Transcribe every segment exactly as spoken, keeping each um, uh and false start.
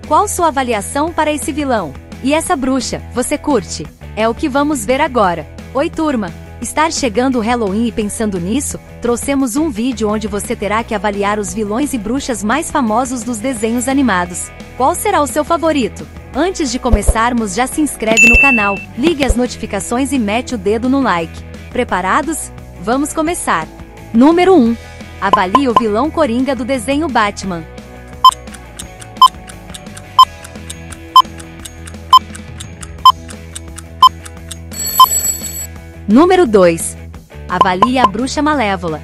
Qual sua avaliação para esse vilão? E essa bruxa, você curte? É o que vamos ver agora. Oi turma! Está chegando o Halloween e pensando nisso, trouxemos um vídeo onde você terá que avaliar os vilões e bruxas mais famosos dos desenhos animados. Qual será o seu favorito? Antes de começarmos, já se inscreve no canal, ligue as notificações e mete o dedo no like. Preparados? Vamos começar! Número um. Avalie o vilão Coringa do desenho Batman. Número dois. Avalie a Bruxa Malévola.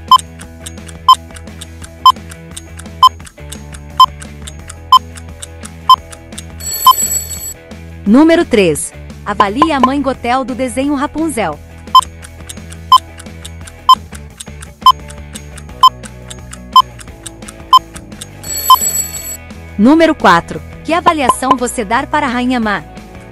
Número três. Avalie a Mãe Gothel do desenho Rapunzel. Número quatro. Que avaliação você dá para a Rainha Má?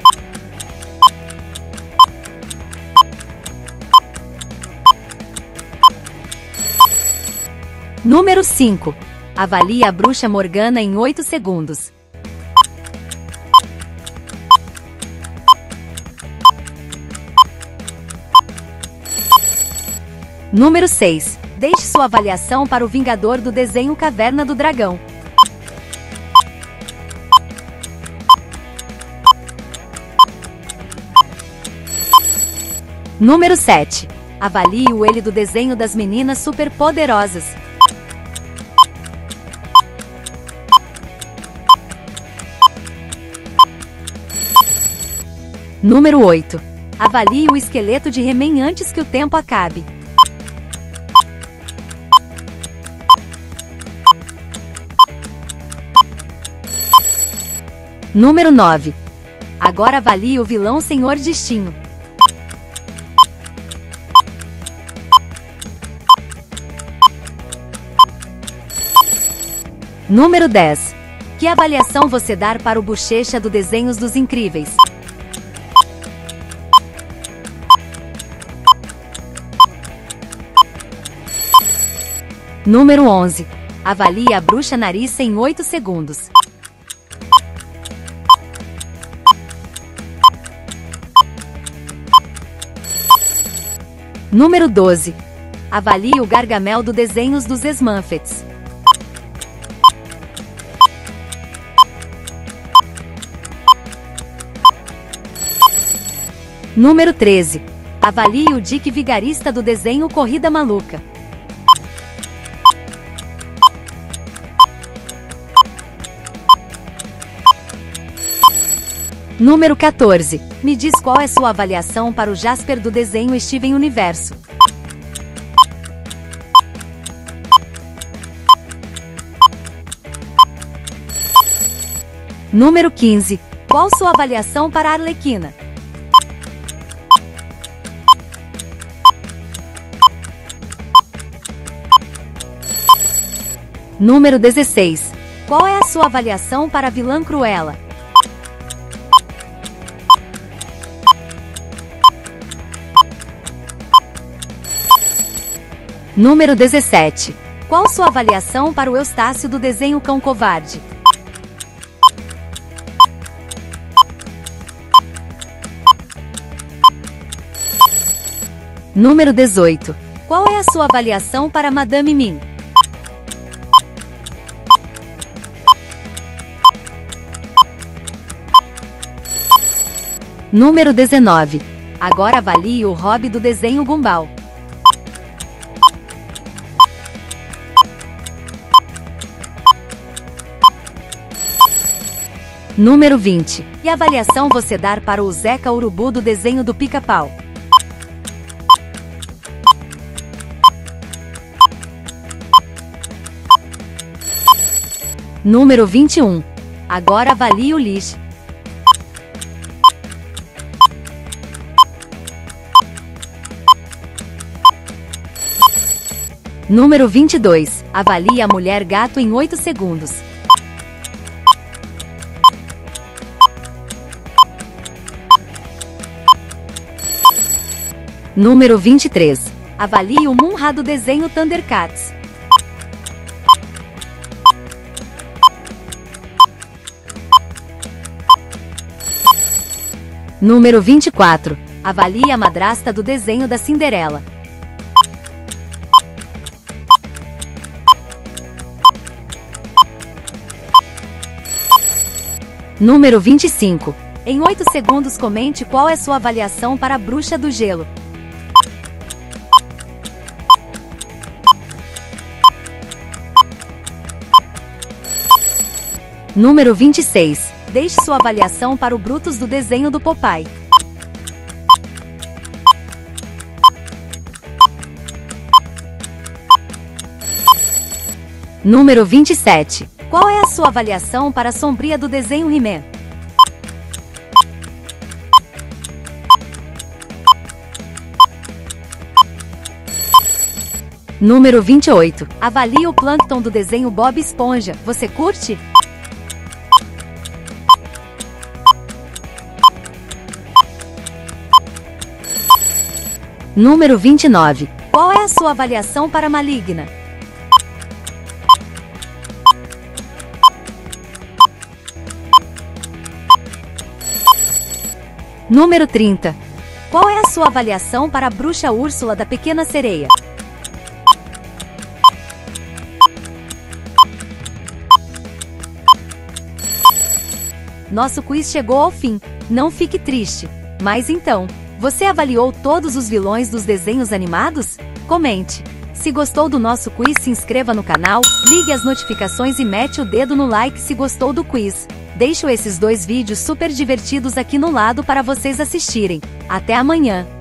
Número cinco. Avalie a Bruxa Morgana em oito segundos. Número seis. Deixe sua avaliação para o Vingador do desenho Caverna do Dragão. Número sete. Avalie o ele do desenho das Meninas Superpoderosas. Número oito. Avalie o esqueleto de He-Man antes que o tempo acabe. Número nove. Agora avalie o vilão Senhor Destino. Número dez. Que avaliação você dá para o Bochecha do Desenhos dos Incríveis? Número onze. Avalie a Bruxa Narissa em oito segundos. Número doze. Avalie o Gargamel do Desenhos dos Smurfs. Número treze. Avalie o Dick Vigarista do desenho Corrida Maluca. Número quatorze. Me diz qual é sua avaliação para o Jasper do desenho Steven Universo. Número quinze. Qual sua avaliação para a Arlequina? Número dezesseis. Qual é a sua avaliação para a vilã Cruella? Número dezessete. Qual sua avaliação para o Eustácio do desenho Cão Covarde? Número dezoito. Qual é a sua avaliação para Madame Mim? Número dezenove. Agora avalie o Rob do desenho Gumball. Número vinte. Que avaliação você dá para o Zeca Urubu do desenho do Pica-Pau? Número vinte e um. Agora avalie o Lish. Número vinte e dois. Avalie a Mulher Gato em oito segundos. Número vinte e três. Avalie o Munra do desenho Thundercats. Número vinte e quatro. Avalie a madrasta do desenho da Cinderela. Número vinte e cinco. Em oito segundos comente qual é sua avaliação para a Bruxa do Gelo. Número vinte e seis. Deixe sua avaliação para o Brutus do desenho do Popeye. Número vinte e sete. Qual é a sua avaliação para a Sombria do desenho He-Man? Número vinte e oito. Avalie o Plâncton do desenho Bob Esponja. Você curte? Número vinte e nove. Qual é a sua avaliação para Maligna? Número trinta. Qual é a sua avaliação para a Bruxa Úrsula da Pequena Sereia? Nosso quiz chegou ao fim. Não fique triste. Mas então, você avaliou todos os vilões dos desenhos animados? Comente. Se gostou do nosso quiz, se inscreva no canal, ligue as notificações e mete o dedo no like se gostou do quiz. Deixo esses dois vídeos super divertidos aqui no lado para vocês assistirem. Até amanhã!